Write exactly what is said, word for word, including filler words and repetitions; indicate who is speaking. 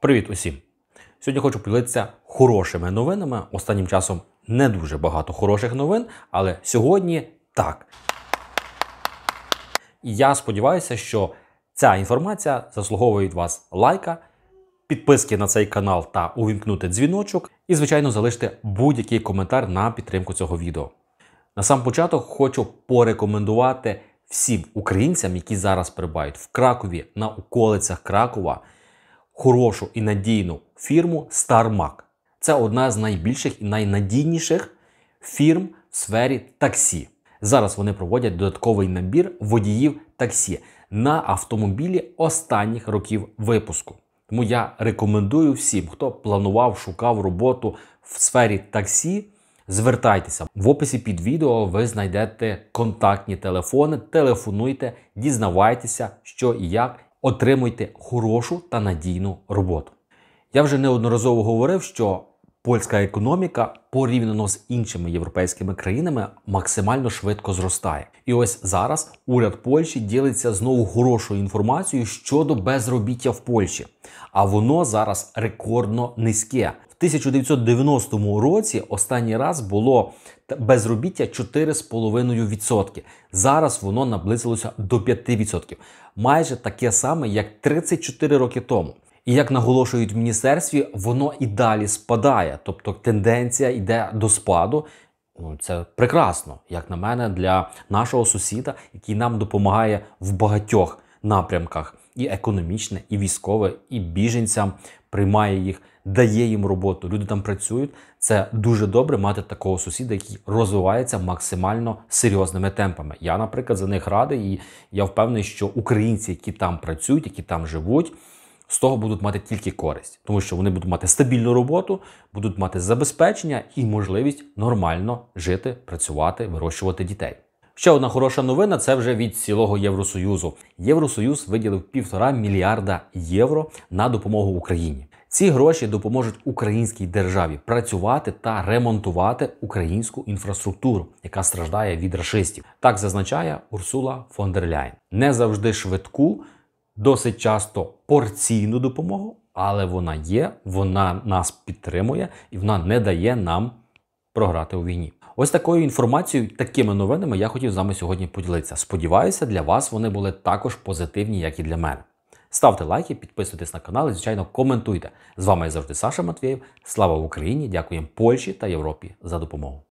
Speaker 1: Привіт усім! Сьогодні хочу поділитися хорошими новинами. Останнім часом не дуже багато хороших новин, але сьогодні так. І я сподіваюся, що ця інформація заслуговує від вас лайка, підписки на цей канал та увімкнути дзвіночок. І, звичайно, залиште будь-який коментар на підтримку цього відео. На сам початок хочу порекомендувати всім українцям, які зараз перебувають в Кракові, на околицях Кракова, хорошу і надійну фірму StarMac. Це одна з найбільших і найнадійніших фірм в сфері таксі. Зараз вони проводять додатковий набір водіїв таксі на автомобілі останніх років випуску. Тому я рекомендую всім, хто планував, шукав роботу в сфері таксі, звертайтеся. В описі під відео ви знайдете контактні телефони, телефонуйте, дізнавайтеся, що і як. Отримуйте хорошу та надійну роботу. Я вже неодноразово говорив, що польська економіка порівняно з іншими європейськими країнами максимально швидко зростає. І ось зараз уряд Польщі ділиться знову хорошою інформацією щодо безробіття в Польщі. А воно зараз рекордно низьке. В тисяча дев'ятсот дев'яностому році останній раз було безробіття чотири цілих п'ять десятих відсотка. Зараз воно наблизилося до п'яти відсотків. Майже таке саме, як тридцять чотири роки тому. І як наголошують в міністерстві, воно і далі спадає. Тобто тенденція йде до спаду. Ну, це прекрасно, як на мене, для нашого сусіда, який нам допомагає в багатьох напрямках. І економічне, і військове, і біженцям, приймає їх, дає їм роботу, люди там працюють. Це дуже добре мати такого сусіда, який розвивається максимально серйозними темпами. Я, наприклад, за них радий, і я впевнений, що українці, які там працюють, які там живуть, з того будуть мати тільки користь. Тому що вони будуть мати стабільну роботу, будуть мати забезпечення і можливість нормально жити, працювати, вирощувати дітей. Ще одна хороша новина – це вже від цілого Євросоюзу. Євросоюз виділив півтора мільярда євро на допомогу Україні. Ці гроші допоможуть українській державі працювати та ремонтувати українську інфраструктуру, яка страждає від рашистів. Так зазначає Урсула фон дер Ляєн. Не завжди швидку, досить часто порційну допомогу, але вона є, вона нас підтримує і вона не дає нам програти у війні. Ось такою інформацією, такими новинами я хотів з вами сьогодні поділитися. Сподіваюся, для вас вони були також позитивні, як і для мене. Ставте лайки, підписуйтесь на канал і, звичайно, коментуйте. З вами, як завжди, Саша Матвєєв. Слава Україні! Дякуємо Польщі та Європі за допомогу.